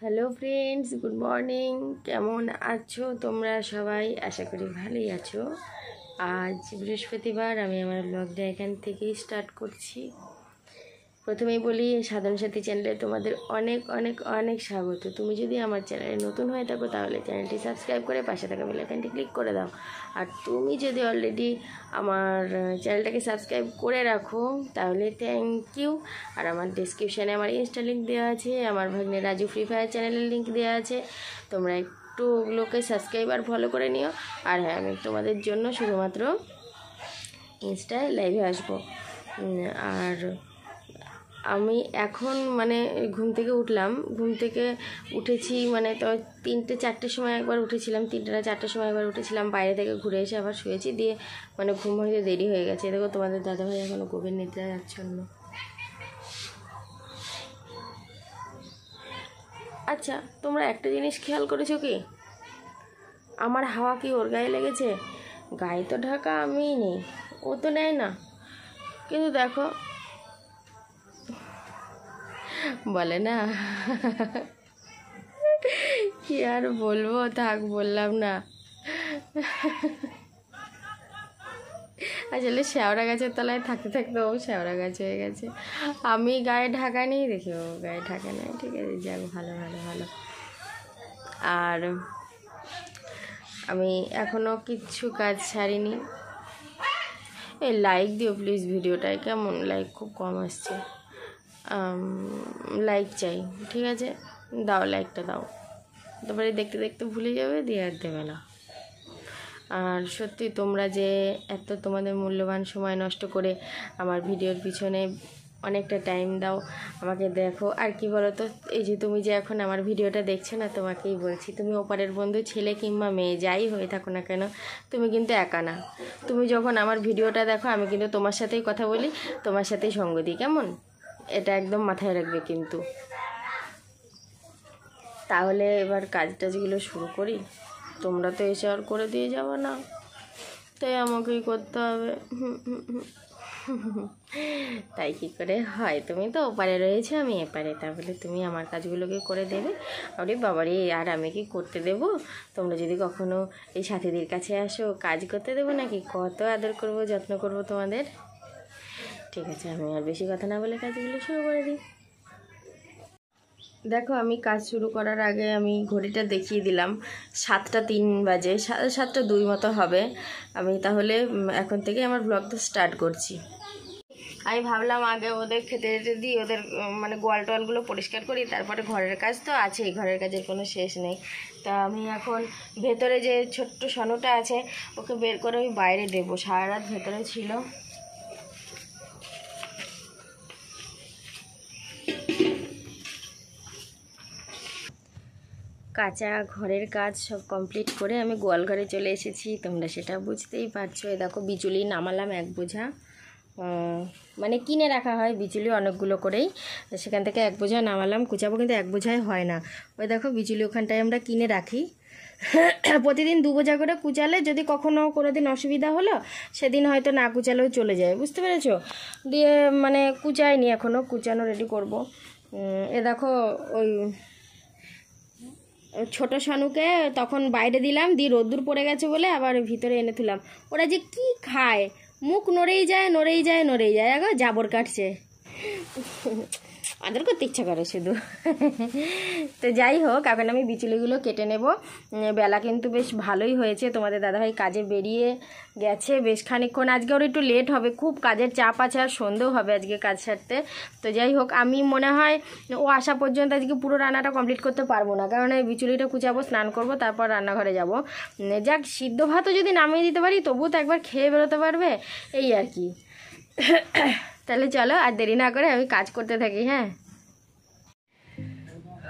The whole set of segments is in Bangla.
Hello friends, good morning. কেমন আছো তোমরা সবাই? আশা করি ভালোই আছো। আজ বৃহস্পতিবার, আমি আমার ব্লগটা এখান থেকেই স্টার্ট করছি। প্রথমেই বলি, সাধারণ সাথী চ্যানেলে তোমাদের অনেক অনেক অনেক স্বাগত। তুমি যদি আমার চ্যানেলে নতুন হয়ে থাকো তাহলে চ্যানেলটি সাবস্ক্রাইব করে পাশে থাকা বেল আইকনটি ক্লিক করে দাও। আর তুমি যদি অলরেডি আমার চ্যানেলটাকে সাবস্ক্রাইব করে রাখো তাহলে থ্যাংক ইউ। আর আমার ডেসক্রিপশানে আমার ইনস্টা লিঙ্ক দেওয়া আছে, আমার ভাগ্নে রাজু ফ্রি ফায়ার চ্যানেলের লিঙ্ক দেওয়া আছে। তোমরা একটু ওগুলোকে সাবস্ক্রাইব আর ফলো করে নিও। আর হ্যাঁ, আমি তোমাদের জন্য শুধুমাত্র ইনস্টায় লাইভে আসবো। আর আমি এখন ঘুম থেকে উঠলাম, ঘুম থেকে উঠেছি তো 3-4টের সময় একবার উঠেছিলাম, 3টা-4টার সময় একবার উঠেছিলাম। বাইরে থেকে ঘুরে এসে আবার শুয়েছি, দিয়ে ঘুম হয়ে দেরি হয়ে গেছে। দেখো তোমাদের দাদাভাই এখনও গভীর নিদ্রায় আচ্ছন্ন। আচ্ছা, তোমরা একটা জিনিস খেয়াল করেছো কি? আমার হাওয়া কি ওর গায়ে লেগেছে? গায়ে তো ঢাকা আমিই নেই, ও তো নেয় না, কিন্তু দেখো বলে না। কি আর বলবো, থাক, বললাম না। আসলে শ্যাওড়া গাছের তলায় থাকতে থাকতে ও শ্যাওড়া গাছ হয়ে গেছে। আমি গায়ে ঢাকা নেই দেখি ও গায়ে ঢাকা নেই। ঠিক আছে, যাক, ভালো ভালো ভালো। আর আমি এখনও কিচ্ছু কাজ ছাড়িনি। এই লাইক দিও প্লিজ ভিডিওটায়, কেমন? লাইক খুব কম আসছে, লাইক চাই। ঠিক আছে, দাও, লাইকটা দাও। তারপরে দেখতে দেখতে ভুলে যাবে, দিয়ে আর দেবে না। আর সত্যি তোমরা যে এত তোমাদের মূল্যবান সময় নষ্ট করে আমার ভিডিওর পিছনে অনেকটা টাইম দাও, আমাকে দেখো। আর কি বলো তো, এই যে তুমি যে এখন আমার ভিডিওটা দেখছো না, তোমাকেই বলছি, তুমি ওপারের বন্ধু, ছেলে কিংবা মেয়ে যাই হয়ে থাকো না কেন, তুমি কিন্তু একা না। তুমি যখন আমার ভিডিওটা দেখো, আমি কিন্তু তোমার সাথেই কথা বলি, তোমার সাথেই সঙ্গ দিই, কেমন? এটা একদম মাথায় রাখবে কিন্তু। তাহলে এবার কাজ টাজগুলো শুরু করি। তোমরা তো এসে আর করে দিয়ে যাবো না, তাই আমাকেই করতে হবে। তাই কি করে হয়? তুমি তো ওপারে রয়েছে, আমি এপারে, তাহলে তুমি আমার কাজগুলোকে করে দেবে। আরে বাবারে, আর আমি কি করতে দেব? তোমরা যদি কখনো এই সাথীদের কাছে আসো, কাজ করতে দেবো নাকি? কত আদর করব, যত্ন করব তোমাদের। ঠিক আছে, আমি আর বেশি কথা না বলে কাজগুলো শুরু করে দিই। দেখো, আমি কাজ শুরু করার আগে আমি ঘড়িটা দেখিয়ে দিলাম, 7টা 3 বাজে, 7টা 2 মতো হবে। আমি তাহলে এখন থেকে আমার ব্লগটা স্টার্ট করছি। আমি ভাবলাম আগে ওদের খেতে যেতে দিই, ওদের গোয়াল টোয়ালগুলো পরিষ্কার করি, তারপরে ঘরের কাজ তো আছেই, ঘরের কাজের কোনো শেষ নেই। তা আমি এখন ভেতরে যে ছোট্ট সনুটা আছে ওকে বের করে আমি বাইরে দেবো। সারা রাত ভেতরে ছিল। কাঁচা ঘরের কাজ সব কমপ্লিট করে আমি গোয়াল ঘরে চলে এসেছি, তোমরা সেটা বুঝতেই পারছো। এই দেখো, বিচুলি নামালাম 1 বোঝা, কিনে রাখা হয় বিচুলি অনেকগুলো করেই, সেখান থেকে 1 বোঝা নামালাম। কুচাবো, কিন্তু 1 বোঝায় হয় না। ওই দেখো, বিচুলি ওখানটায় আমরা কিনে রাখি। প্রতিদিন 2 বোঝা করে কুচালে, যদি কখনো কোনো দিন অসুবিধা হলো সেদিন হয়তো না কুচালেও চলে যায়, বুঝতে পেরেছো? দিয়ে কুচাইনি এখনও, কুচানো রেডি করব। এ দেখো, ওই ছোট শানুকে তখন বাইরে দিলাম, দিয়ে রোদ্দুর পড়ে গেছে বলে আবার ভিতরে এনে তুলাম। ওরা যে কি খায়, মুখ নড়েই যায় নড়েই যায় নড়েই যায়, এখন জাবর কাটছে। আদর করতে ইচ্ছা করে শুধু। তো যাই হোক, এখন আমি বিচুলিগুলো কেটে নেব। বেলা কিন্তু বেশ ভালোই হয়েছে, তোমাদের দাদাভাই কাজে বেরিয়ে গেছে বেশ খানিকক্ষণ। আজকে ওর একটু লেট হবে, খুব কাজের চাপ আছে, আর সন্ধেও হবে আজকে কাজ সারতে। তো যাই হোক, আমি মনে হয় ও আসা পর্যন্ত আজকে পুরো রান্নাটা কমপ্লিট করতে পারবো না, কারণ এই বিচুলিটা কুচাবো, স্নান করব, তারপর রান্নাঘরে যাব। যাক, সিদ্ধ ভাতও যদি নামিয়ে দিতে পারি তবুও তো একবার খেয়ে বেরোতে পারবে, এই আর কি। তাহলে চলো, আর দেরি না করে আমি কাজ করতে থাকি। হ্যাঁ,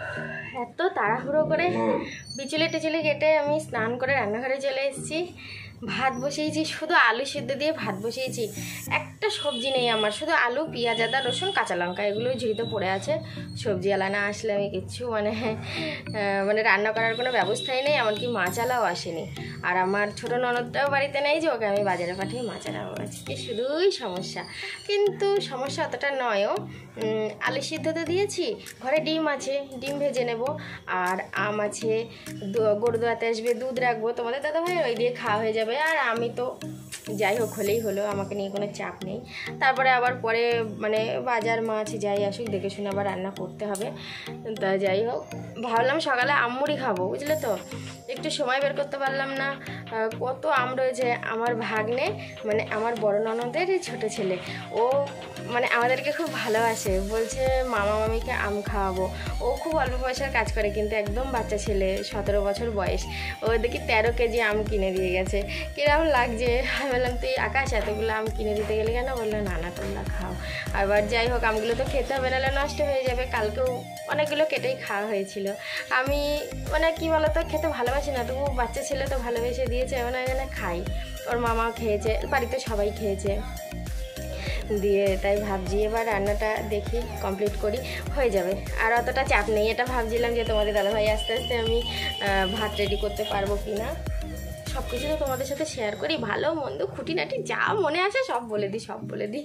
এত তাড়াহুড়ো করে বিচুলি টিচুলি কেটে আমি স্নান করে রান্নাঘরে চলে এসেছি। ভাত বসিয়েছি, শুধু আলু সিদ্ধ দিয়ে ভাত বসিয়েছি। একটা সবজি নেই আমার, শুধু আলু, পেঁয়াজ, আদা, রসুন, কাঁচা লঙ্কা, এগুলো ঝুড়িতে পড়ে আছে। সবজিওয়ালা না আসলে আমি কিচ্ছু মানে রান্না করার কোনো ব্যবস্থাই নেই, এমনকি মাছালাও আসেনি। আর আমার ছোটো ননদটাও বাড়িতে নেই যে ওকে আমি বাজারে পাঠিয়ে মাছ আনাবো, আজকে শুধুই সমস্যা। কিন্তু সমস্যা অতটা নয়ও। আলু সিদ্ধ তো দিয়েছি, ঘরে ডিম আছে, ডিম ভেজে নেব। আর আম আছে, গরু দোয়াতে আসবে, দুধ রাখবো, তোমাদের দাদাভাই ওই দিয়ে খাওয়া হয়ে যাবে। আর আমি তো যাই হোক হলেই হলো, আমাকে নিয়ে কোনো চাপ নেই। তারপরে আবার পরে মানে বাজার মাছ যাই আসুক দেখে শুনে আবার রান্না করতে হবে। তা যাই হোক, ভাবলাম সকালে আমুড়ি খাবো, বুঝলে তো, একটু সময় বের করতে পারলাম না। কত আম রয়েছে। আমার ভাগ্নে মানে আমার বড় ননদের ছোটো ছেলে, ও মানে আমাদেরকে খুব ভালোবাসে, বলছে মামা মামিকে আম খাওয়াবো। ও খুব অল্প পয়সার কাজ করে, কিন্তু একদম বাচ্চা ছেলে, 17 বছর বয়স। ও দেখি 13 কেজি আম কিনে দিয়ে গেছে। কিরকম লাগছে? আমি বললাম তুই আকাশ এতগুলো আম কিনে দিতে গেলে কেন? বললো না না তোমরা খাও। আবার যাই হোক, আমগুলো তো খেতে হবে, নাহলে নষ্ট হয়ে যাবে। কালকেও অনেকগুলো কেটেই খাওয়া হয়েছিল। আমি মানে কী বলতো, খেতে ভালোবাসি না, তবু বাচ্চা ছেলে তো ভালোবেসে দিয়েছে, মানে এখানে খাই। ওর মামাও খেয়েছে, বাড়িতে সবাই খেয়েছে দিয়ে, তাই ভাবছি এবার রান্নাটা দেখি কমপ্লিট করি, হয়ে যাবে। আর অতটা চাপ নেই। এটা ভাবছিলাম যে তোমাদের দাদাভাই আস্তে আস্তে আমি ভাত রেডি করতে পারবো কি না। সব কিছু তো তোমাদের সাথে শেয়ার করি, ভালো মন্দ খুঁটিনাটি যা মনে আসে সব বলে দিই।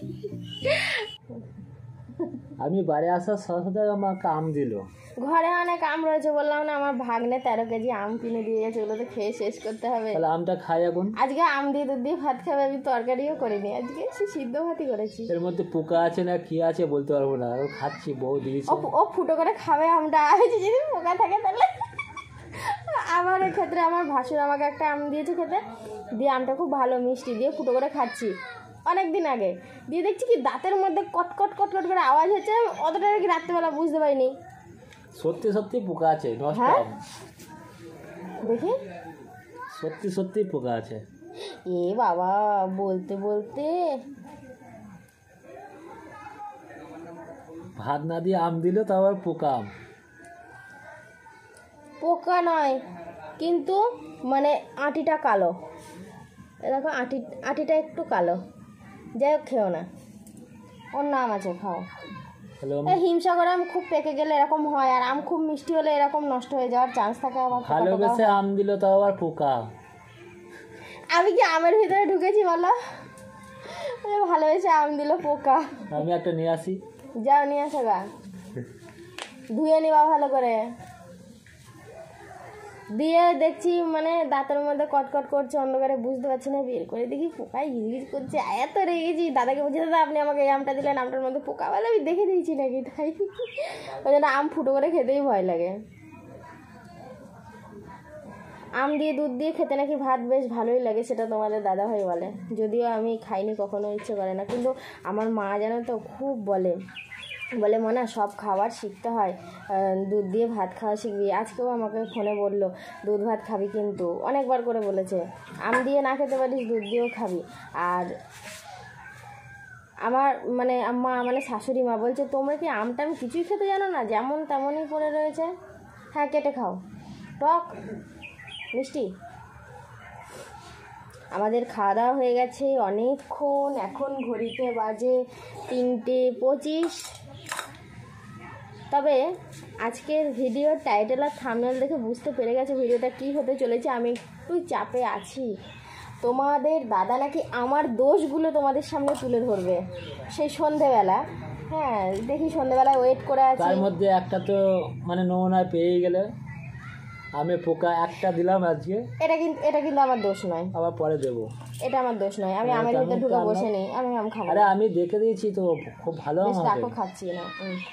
আমি বাড়ি আসার সাথে সাথে আমাকে আম দিল। ঘরে অনেক আম রয়েছে, বললাম না, আমার ভাগ্নে 13 কেজি আম কিনে দিয়ে গেছে, ওগুলো তো খেয়ে শেষ করতে হবে। তাহলে আমটা খাই এখন। আজকে আম দিয়ে দুধ দিয়ে ভাত খাবে, আমি তরকারিও করিনি, আজকে সে সিদ্ধ ভাতই করেছি। এর মধ্যে পোকা আছে না কি আছে বলতে পারবো না, ও খাচ্ছি, বউ দিয়েছে। ও ফুটো করে খাবে আমটা, যদি পোকা থাকে তাহলে। আমার ক্ষেত্রে আমার ভাসুর আমাকে একটা আম দিয়েছে খেতে, দিয়ে আমটা খুব ভালো মিষ্টি দিয়ে ফুটো করে খাচ্ছি অনেক দিন আগে, দিয়ে দেখছি কি দাঁতের মধ্যে কটকট কটকট করে আওয়াজ হচ্ছে, অতটা কি রাত্রেবেলা বুঝতে পারিনি। সত্যি সত্যি পোকা আছে, নষ্ট আম। দেখি সত্যি সত্যি পোকা আছে। এ বাবা, বলতে বলতে ভাত না দিয়ে আম দিল, তা আবার পোকা আম। পোকা নয়, কিন্তু মানে আটিটা কালো, দেখো আটিটা একটু কালো। যাই হোক, খেও না, ওর নাম আছে, খাও। হিমসাগর আম খুব পেকে গেলে এরকম হয়, আর আম খুব মিষ্টি হলে এরকম নষ্ট হয়ে যাওয়ার চান্স থাকে। আবার ভালোবেসে আম দিল, তাও আবার পোকা। আমি কি আমের ভিতরে ঢুকেছি বলো? ভালোবেসে আম দিল, পোকা। আমি একটা নিয়ে আসি। যাও নিয়ে আসো গা, ধুয়ে নিবা ভালো করে। দিয়ে দেখছি মানে দাঁতের মধ্যে কটকট করছে, অন্ধকারে বুঝতে পারছি না, বের করে দেখি পোকায় গিজগিজ করছে। এত রেগেছি, দাদাকে বলছি দাদা আপনি আমাকে এই আমটা দিলেন, আমটার মধ্যে পোকা, বলে আমি দেখে দিয়েছি নাকি, তাই ওই জন্য আম ফুটো করে খেতেই ভয় লাগে। আম দিয়ে দুধ দিয়ে খেতে নাকি ভাত বেশ ভালোই লাগে, সেটা তোমাদের দাদাভাই বলে, যদিও আমি খাইনি কখনো, ইচ্ছে করে না। কিন্তু আমার মা জানো তো খুব বলে মনে সব খাবার শিখতে হয়, দুধ দিয়ে ভাত খাওয়া শিখবি। আজকেও আমাকে ফোনে বললো দুধ ভাত খাবি, কিন্তু অনেকবার করে বলেছে আম দিয়ে না খেতে পারিস, দুধ দিয়েও খাবি। আর আমার মানে শাশুড়ি মা বলছে তোমরা কি আমটা আমি কিছুই খেতে জানো না, যেমন তেমনই পড়ে রয়েছে। হ্যাঁ কেটে খাও, টক মিষ্টি। আমাদের খাওয়া দাওয়া হয়ে গেছে অনেকক্ষণ, এখন ঘড়িতে বাজে 3:25। তবে আজকের ভিডিওর টাইটেল আর থাম্বনেল দেখে বুঝতে পেরে গেছে ভিডিওটা কী হতে চলেছে। আমি একটু চাপে আছি। তোমাদের দাদা নাকি আমার দোষগুলো তোমাদের সামনে তুলে ধরবে সেই সন্ধেবেলা। হ্যাঁ দেখি, সন্ধেবেলায় ওয়েট করে আছি। তার মধ্যে একটা তো মানে নমুনায় পেয়ে গেলে, আমি পোকা একটা দিলাম আজকে। এটা কিন্তু আমার দোষ নয়, আবার পরে দেবো। এটা আমার দোষ নয়, আমি আমের ভিতরে ঢুকে বসে নেই, আমি আম খাবো। আরে আমি দেখে দিয়েছি তো, খুব ভালো আম হবে। রাখো, খাচ্ছি না।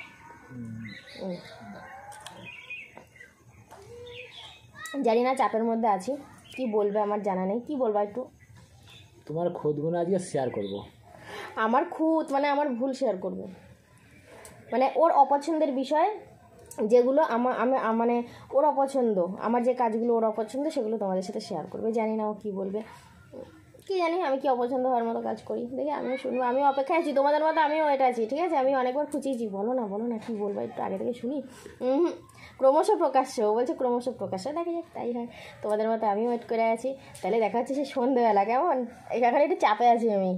জানি না, চাপের মধ্যে আছি, কি বলবে আমার জানা নেই। কি বলবো একটু? তোমার খুঁতগুলো আজকে শেয়ার করব। আমার খুঁত মানে আমার ভুল শেয়ার করবে, মানে ওর অপছন্দের বিষয় যেগুলো মানে ওর অপছন্দ, আমার যে কাজগুলো ওর অপছন্দ সেগুলো তোমাদের সাথে শেয়ার করবে। জানি না ও কী বলবে, কি জানি আমি কি অপছন্দ হওয়ার মতো কাজ করি, দেখি আমিও শুনবো, আমিও অপেক্ষায় আছি তোমাদের মতো, আমিও এটা আছি, ঠিক আছে? আমি অনেকবার খুঁচিয়েছি, বলো না কী বলবো, একটু আগে থেকে শুনি। ক্রমশ প্রকাশ্য, ও বলছে ক্রমশ প্রকাশ্য, দেখা যাক তাই হয়। তোমাদের মতো আমিও ওয়েট করে আছি, তাহলে দেখা হচ্ছে সে সন্ধ্যেবেলা, কেমন? এখানে একটু চাপে আছি আমি।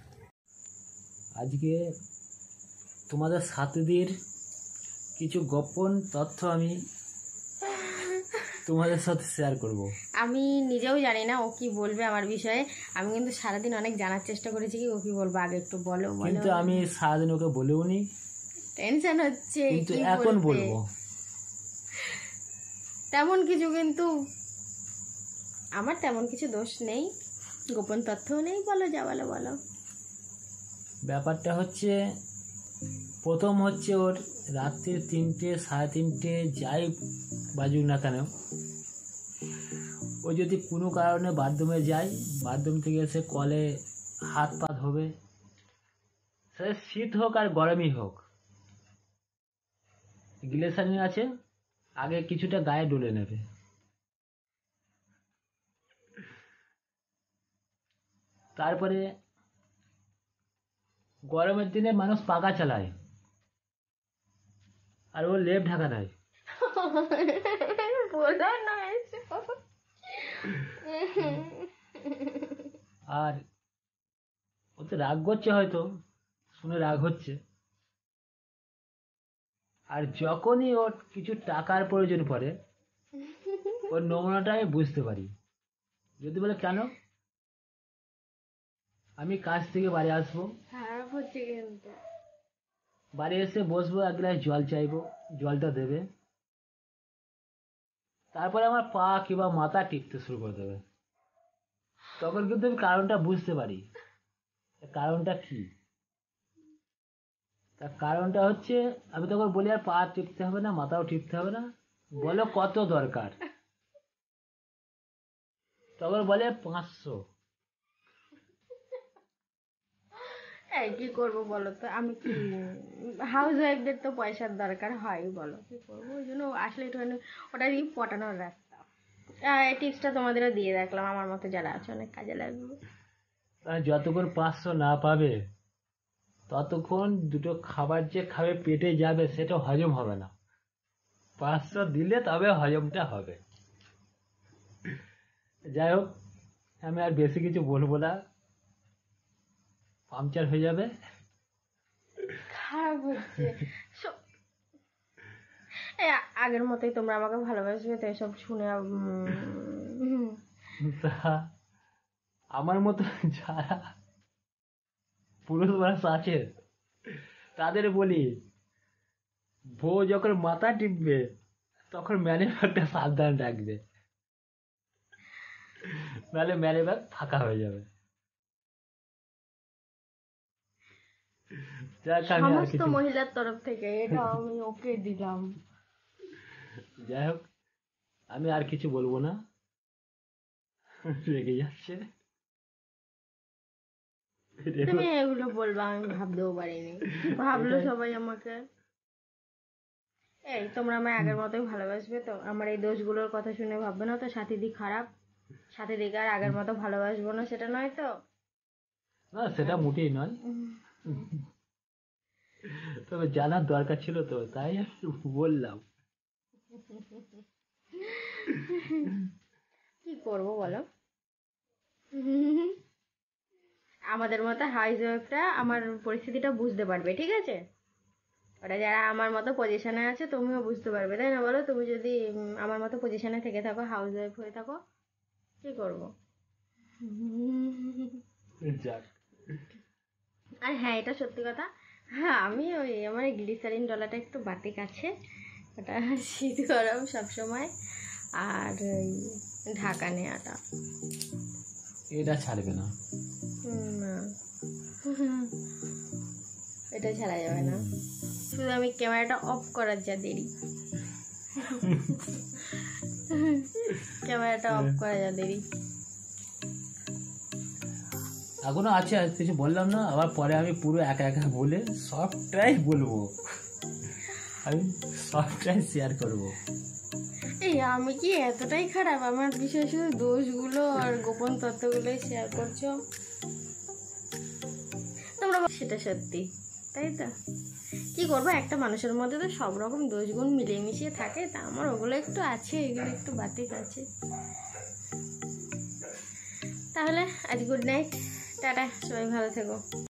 আজকে তোমাদের সাথীদের কিছু গোপন তথ্য আমি তোমাদের সাথে শেয়ার করব। আমি নিজেও জানি না ও কি বলবে আমার বিষয়ে, আমি কিন্তু সারাদিন অনেক জানার চেষ্টা করেছি কি ও কি বলবো, আগে একটু বলো। কিন্তু আমি সারাদিন ওকে বলেও নি, টেনশন হচ্ছে, কিন্তু এখন বলবো। তেমন কিছু, কিন্তু আমার তেমন কিছু দোষ নেই, গোপন তথ্যও নেই, বলো যা বলো বলো। ব্যাপারটা হচ্ছে, প্রথম হচ্ছে ওর রাত্রির 3টে 3:30 যাই বাজুক না কেন, ও যদি কোনো কারণে বাথরুমে যায়, বাথরুম থেকে এসে কলে হাত পা ধোবে, সে শীত হোক আর গরমই হোক, গ্লিসারিন আছে, আগে কিছুটা গায়ে ডলে নেবে। তারপরে গরমের দিনে মানুষ পাখা চালায়, আর ও লেপ ঢাকা দেয়। আর ও তো রাগ করছে, হয়তো শুনে রাগ হচ্ছে, আর যখনই ওর কিছু টাকার প্রয়োজন পড়ে, ওর নমুনাটা আমি বুঝতে পারি। যদি বলে কেন, আমি কাজ থেকে বাড়ি আসবো, খারাপ হচ্ছে কিন্তু, বাড়ি এসে বসবো, এক গ্লাস জল চাইবো, জলটা দেবে, তারপরে আমার পা কিংবা মাথা টিপতে শুরু করে দেবে। তখন কিন্তু আমি কারণটা বুঝতে পারি, কারণটা কি। তার কারণটা হচ্ছে, আমি তখন বলি আর পা টিপতে হবে না, মাথাও টিপতে হবে না, বলো কত দরকার, তখন বলে 500। এই কি করবো বলো তো, আমি কি হাউস ওয়াইফদের তো পয়সার দরকার হয়, বলো কি করবো, ওই জন্য আসলে একটুখানি ওটা দিয়ে পটানোর রাস্তা। এই টিপসটা তোমাদেরও দিয়ে রাখলাম, আমার মতো যারা আছে অনেক কাজে লাগবে। যতক্ষণ 500 না পাবে, ততক্ষণ দুটো খাবার যে খাবে পেটে যাবে, সেটা হজম হবে না। 500 দিলে তবে হজমটা হবে। যাই হোক, আমি আর বেশি কিছু বলবো না, পাংচার হয়ে যাবে। খারাপ হচ্ছে এই আগের মতোই তোমরা আমাকে ভালোবাসবে তো, এসব শুনে তা আমার মতো যারা পুরুষ মানুষ আছে, তাদের বলি, বউ যখন মাথা টিপবে, তখন ম্যানে ব্যাগটা সাবধান রাখবে, নাহলে ম্যানে ব্যাগ ফাঁকা হয়ে যাবে। সমস্ত মহিলার তরফ থেকে এটা আমি ওকে দিলাম। যাই হোক, আমি আর কিছু বলবো না, রেগে যাচ্ছে। তুমি এগুলো বলবা আমি ভাবতেও পারিনি, ভাবলো সবাই আমাকে। এই তোমরা আমায় আগের মতোই ভালোবাসবে তো, আমার এই দোষগুলোর কথা শুনে ভাববে না তো সাথীদি খারাপ, সাথীদিকে আর আগের মতো ভালোবাসবো না, সেটা নয় তো? না, সেটা মোটেই নয়, তবে জানার দরকার ছিল তো, তাই আমি বললাম। কি করবো বলো, আমাদের মতো হাউস ওয়াইফরা আমার পরিস্থিতিটা বুঝতে পারবে, ঠিক আছে? ওরা যারা আমার মতো পজিশনে আছে, তুমিও বুঝতে পারবে, তাই না বলো? তুমি যদি আমার মতো পজিশনে থেকে থাকো, হাউস ওয়াইফ হয়ে থাকো, কি করবো? যাক, আর হ্যাঁ, এটা সত্যি কথা, হ্যাঁ আমি ওই আমার গ্লিসারিন ডলাটা একটু বাড়তি কাছে, ওটা শীত গরম সবসময়, আর ওই ঢাকা নেওয়াটা এটা ছাড়বে না, না, এটা ছাড়া যাবে না। শুধু আমি ক্যামেরাটা অফ করার যা দেরি, ক্যামেরাটা অফ করা যা দেরি। এখনো আছে, আর কিছু বললাম না, আবার পরে আমি পুরো একা একা বলে সবটাই বলবো, আমি সবটাই শেয়ার করবো। এই আমি কি এতটাই খারাপ? আমার বিষয়ে শুধু দোষগুলো আর গোপন তথ্যগুলোই শেয়ার করছো তোমরা। সেটা সত্যি, তাই তো? কি করবো, একটা মানুষের মধ্যে তো সব রকম দোষগুণ মিলিয়ে মিশিয়ে থাকে, তা আমার ওগুলো একটু আছে, এগুলো একটু বাতিক আছে। তাহলে আজ গুড নাইট, টাটা, সবাই ভালো থেকো।